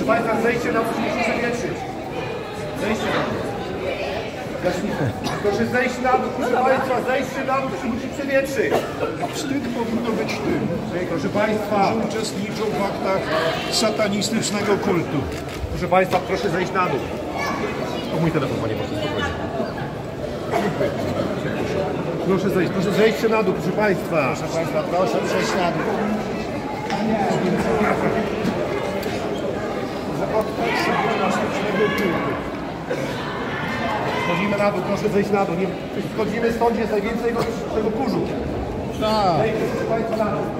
Państwa, zejście na dół się musi przewietrzyć. Zejście na dół. Proszę zejść na dół, proszę Państwa, zejście na dół się musi przewietrzyć. Wstyd powinno być tym, Proszę Państwa, że uczestniczą w aktach satanistycznego kultu. proszę Państwa, proszę zejść na dół. O mój telefon, panie poseł, spokojnie. Proszę zejść na dół, proszę Państwa. Proszę Państwa, proszę przejść na dół. Schodzimy na dół, proszę zejść na dół. Nie, schodzimy stąd, jest najwięcej tego kurzu. Tak. Zejdźcie, proszę Państwa, na dół.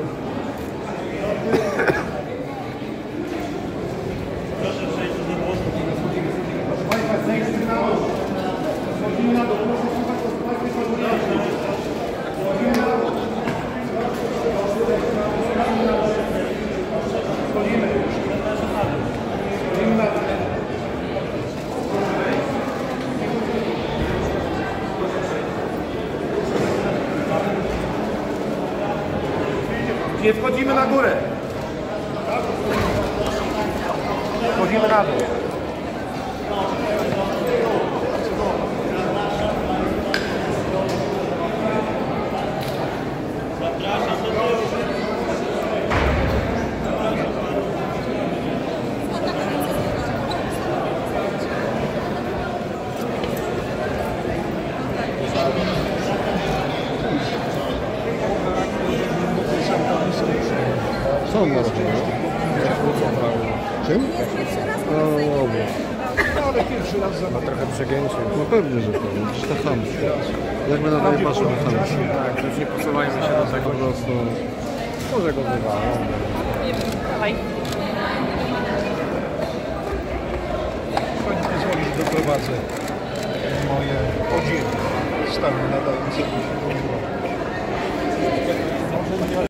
Proszę Państwa, zejdźcie na dół. Schodzimy na dół, proszę słuchać, to Państwo schodzimy na dół. Schodzimy. Schodzimy na dół. Nie wchodzimy na górę. Wchodzimy na dół. Co on ma robić? Czym? No ale pierwszy raz za Trochę przegięcie. No pewnie, że to. Gdzieś to chamstwo. Jak my nadaje patrzą na chamstwo. Tak, już nie posuwajmy się do tego po prostu. Może go wywalą. Dawaj. Pani pozwoli, że doprowadzę moje podziemie. Stany nadające.